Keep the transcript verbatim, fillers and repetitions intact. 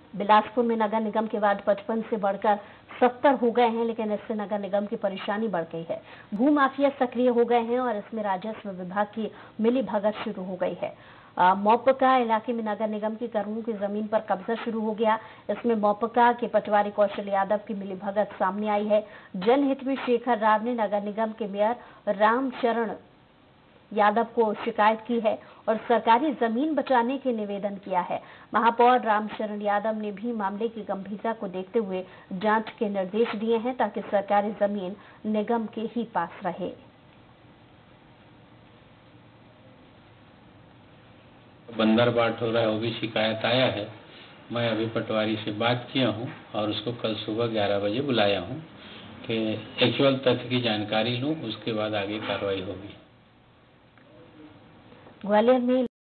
बिलासपुर में नगर निगम के वार्ड पचपन से बढ़कर सत्तर हो गए हैं, लेकिन इससे नगर निगम की परेशानी बढ़ गई है। भू माफिया सक्रिय हो गए हैं और इसमें राजस्व विभाग की मिली भगत शुरू हो गई है। मोपका इलाके में नगर निगम की करोड़ों की जमीन पर कब्जा शुरू हो गया। इसमें मोपका के पटवारी कौशल यादव की मिली भगत सामने आई है। जनहित में शेखर राव ने नगर निगम के मेयर रामचरण यादव को शिकायत की है और सरकारी जमीन बचाने के निवेदन किया है। महापौर रामचरण यादव ने भी मामले की गंभीरता को देखते हुए जांच के निर्देश दिए हैं ताकि सरकारी जमीन निगम के ही पास रहे। बंदर बाट हो रहा है, वो भी शिकायत आया है। मैं अभी पटवारी से बात किया हूं और उसको कल सुबह ग्यारह बजे बुलाया हूं कि एक्चुअल तथ्य की जानकारी लूं, उसके बाद आगे कार्रवाई होगी। ग्वालियर में